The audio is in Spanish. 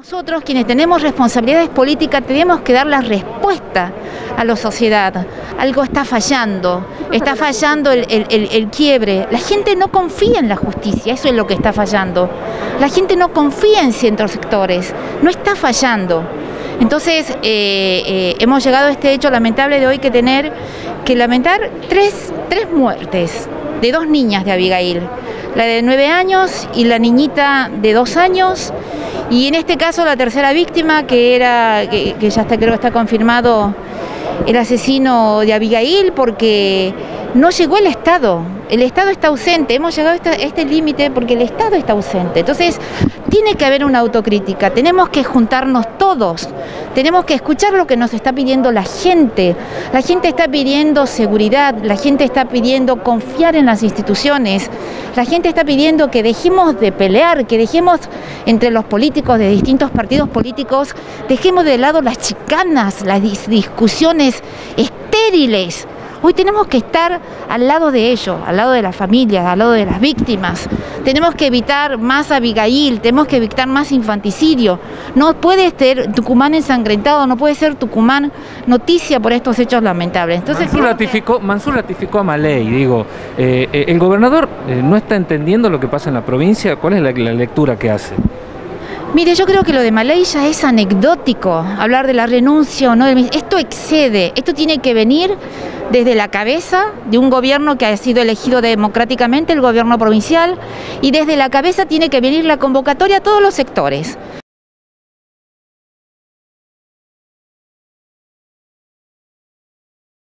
Nosotros, quienes tenemos responsabilidades políticas, tenemos que dar la respuesta a la sociedad. Algo está fallando el quiebre. La gente no confía en la justicia, eso es lo que está fallando. La gente no confía en ciertos sectores, no está fallando. Entonces, hemos llegado a este hecho lamentable de hoy que lamentar tres muertes de dos niñas de Abigail, la de 9 años y la niñita de 2 años, y en este caso la tercera víctima, que ya está, creo que está confirmado el asesino de Abigail, porque no llegó el Estado está ausente, hemos llegado a este límite porque el Estado está ausente. Entonces tiene que haber una autocrítica, tenemos que juntarnos todos, tenemos que escuchar lo que nos está pidiendo la gente está pidiendo seguridad, la gente está pidiendo confiar en las instituciones, la gente está pidiendo que dejemos de pelear, que dejemos entre los políticos de distintos partidos políticos, dejemos de lado las chicanas, las discusiones estériles. Hoy tenemos que estar al lado de ellos, al lado de las familias, al lado de las víctimas. Tenemos que evitar más Abigail, tenemos que evitar más infanticidio. No puede ser Tucumán ensangrentado, no puede ser Tucumán noticia por estos hechos lamentables. Entonces, Mansur ratificó a Maley, digo, el gobernador no está entendiendo lo que pasa en la provincia. ¿Cuál es la lectura que hace? Mire, yo creo que lo de Maley ya es anecdótico, hablar de la renuncia o no. Esto excede, esto tiene que venir desde la cabeza de un gobierno que ha sido elegido democráticamente, el gobierno provincial, y desde la cabeza tiene que venir la convocatoria a todos los sectores.